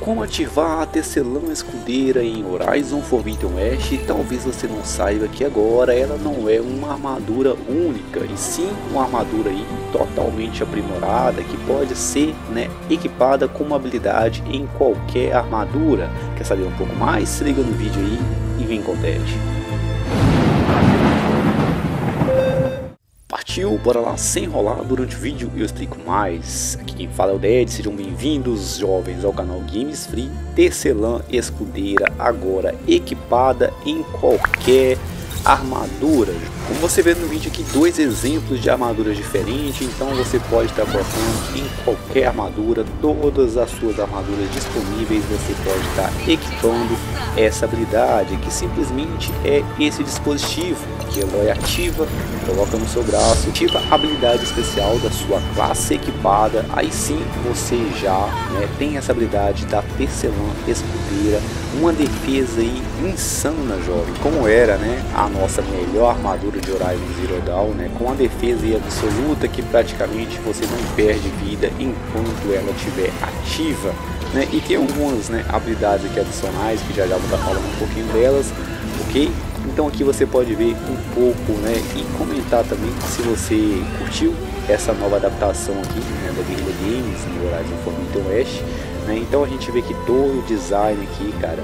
como ativar a Tecelã Escudeira em Horizon Forbidden West. Talvez você não saiba que agora ela não é uma armadura única, e sim uma armadura aí totalmente aprimorada, que pode ser, né, equipada com uma habilidade em qualquer armadura. Quer saber um pouco mais? Se liga no vídeo aí e vem com o teste. Partiu, bora lá, sem enrolar. Durante o vídeo eu explico mais. Aqui quem fala é o Ded, sejam bem-vindos jovens ao canal Games Free. Tecelã Escudeira agora equipada em qualquer armadura. Como você vê no vídeo aqui, dois exemplos de armaduras diferentes, então você pode estar colocando em qualquer armadura, todas as suas armaduras disponíveis, você pode estar equipando essa habilidade, que simplesmente é esse dispositivo que ela é ativa, coloca no seu braço, ativa a habilidade especial da sua classe equipada, aí sim você já, né, tem essa habilidade da Tecelã Escudeira, uma defesa aí insana, jovem, como era, né, a nossa melhor armadura de Horizon Zero Dawn, né, com a defesa aí absoluta, que praticamente você não perde vida enquanto ela estiver ativa, né, e tem algumas, né, habilidades aqui adicionais que já vou estar falando um pouquinho delas, ok? Então aqui você pode ver um pouco, né, e comentar também se você curtiu essa nova adaptação aqui, né, da Guerrilla Games no Horizon Forbidden West, né? Então a gente vê que todo o design aqui, cara,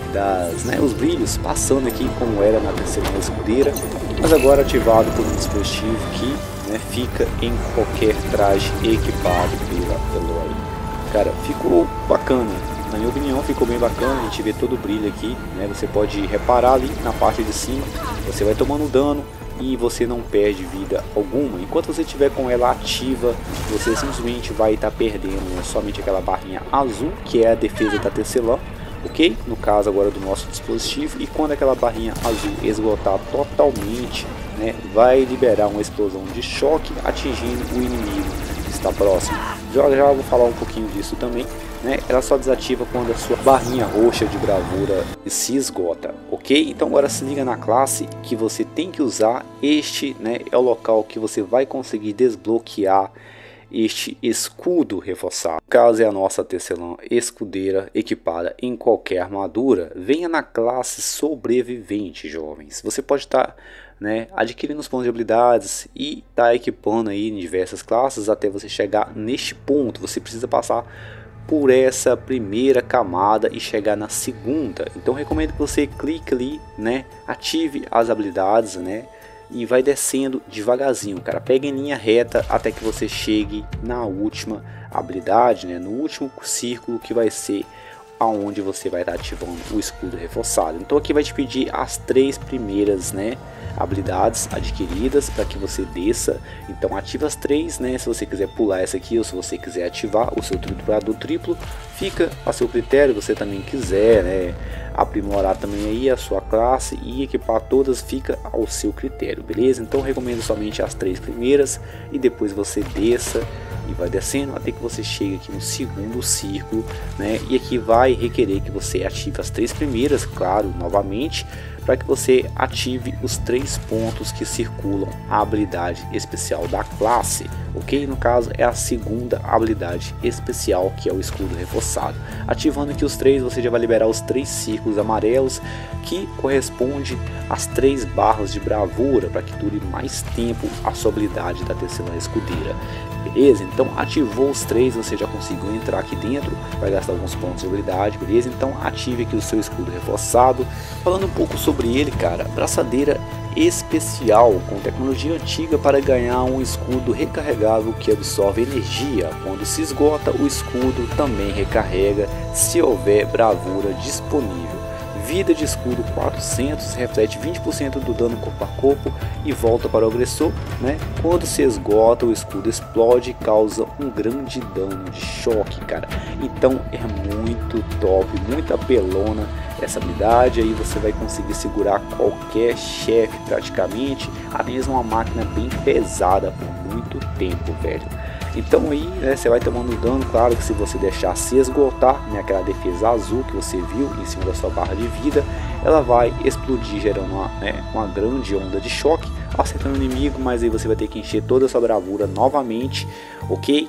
né, os brilhos passando aqui como era na Tecelã Escudeira, mas agora ativado por um dispositivo que, né, fica em qualquer traje equipado pela Eloy. Cara, ficou bacana, na minha opinião ficou bem bacana. A gente vê todo o brilho aqui, né, você pode reparar ali na parte de cima, você vai tomando dano e você não perde vida alguma. Enquanto você estiver com ela ativa, você simplesmente vai estar perdendo, né, somente aquela barrinha azul, que é a defesa da Tecelã, ok? No caso agora do nosso dispositivo, e quando aquela barrinha azul esgotar totalmente, né, vai liberar uma explosão de choque atingindo o inimigo que está próximo. Já vou falar um pouquinho disso também, né? Ela só desativa quando a sua barrinha roxa de bravura se esgota, ok? Então agora se liga na classe que você tem que usar. Este, né, é o local que você vai conseguir desbloquear este escudo reforçado. Caso é a nossa Tecelã Escudeira equipada em qualquer armadura, venha na classe sobrevivente, jovens. Você pode estar, né, adquirindo os pontos de habilidades e tá equipando aí em diversas classes até você chegar neste ponto. Você precisa passar por essa primeira camada e chegar na segunda. Então recomendo que você clique ali, né, ative as habilidades, né, e vai descendo devagarzinho, cara. Pega em linha reta até que você chegue na última habilidade, né, no último círculo, que vai ser aonde você vai estar ativando o escudo reforçado. Então aqui vai te pedir as três primeiras, né, habilidades adquiridas para que você desça. Então ativa as três, né, se você quiser pular essa aqui ou se você quiser ativar o seu triturador triplo, fica a seu critério. Você também quiser, né, aprimorar também aí a sua classe e equipar todas, fica ao seu critério, beleza? Então recomendo somente as três primeiras e depois você desça e vai descendo até que você chegue aqui no segundo círculo, né? E aqui vai requerer que você ative as três primeiras, claro, novamente, para que você ative os 3 pontos que circulam a habilidade especial da classe, ok? No caso é a segunda habilidade especial, que é o escudo reforçado. Ativando aqui os 3, você já vai liberar os 3 círculos amarelos, que corresponde às 3 barras de bravura, para que dure mais tempo a sua habilidade da Tecelã Escudeira. Beleza? Então ativou os 3, você já conseguiu entrar aqui dentro, vai gastar alguns pontos de habilidade, beleza? Então ative aqui o seu escudo reforçado. Falando um pouco sobre ele, cara, braçadeira especial com tecnologia antiga para ganhar um escudo recarregável que absorve energia. Quando se esgota, o escudo também recarrega se houver bravura disponível. Vida de escudo 400, reflete 20% do dano corpo a corpo e volta para o agressor, né? Quando se esgota, o escudo explode e causa um grande dano de choque, cara. Então é muito top, muito apelona essa habilidade. Aí você vai conseguir segurar qualquer chefe praticamente, até mesmo uma máquina bem pesada por muito tempo, velho. Então aí, né, você vai tomando dano. Claro que se você deixar se esgotar, né, aquela defesa azul que você viu em cima da sua barra de vida, ela vai explodir, gerando uma grande onda de choque, acertando o inimigo. Mas aí você vai ter que encher toda a sua bravura novamente, ok?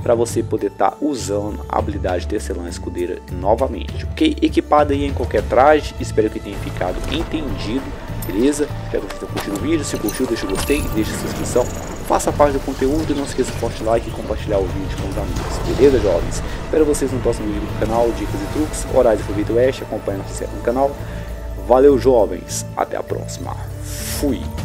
para você poder estar usando a habilidade Tecelã Escudeira novamente, ok? Equipada aí em qualquer traje, espero que tenha ficado entendido, beleza? Espero que vocês tenham curtido o vídeo, se curtiu deixa o gostei, deixa sua inscrição, faça parte do conteúdo e não esqueça de forte like e compartilhar o vídeo com os amigos, beleza jovens? Espero vocês no próximo vídeo do canal, dicas e truques, horários de Favorito Oeste, acompanhe nossa série no canal. Valeu jovens, até a próxima, fui!